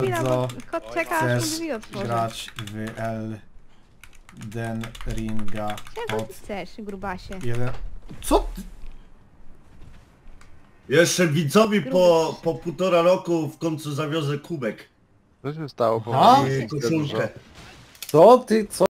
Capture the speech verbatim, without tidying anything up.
chwila, bo kot czeka, aż mu chcesz drzwi otworzę. grać w Elden Ringa Czego od ty chcesz, grubasie? jeden... Co ty? Jeszcze widzowi po, po półtora roku w końcu zawiozę kubek Co się stało? Aha. i koszulkę. Co ty? Co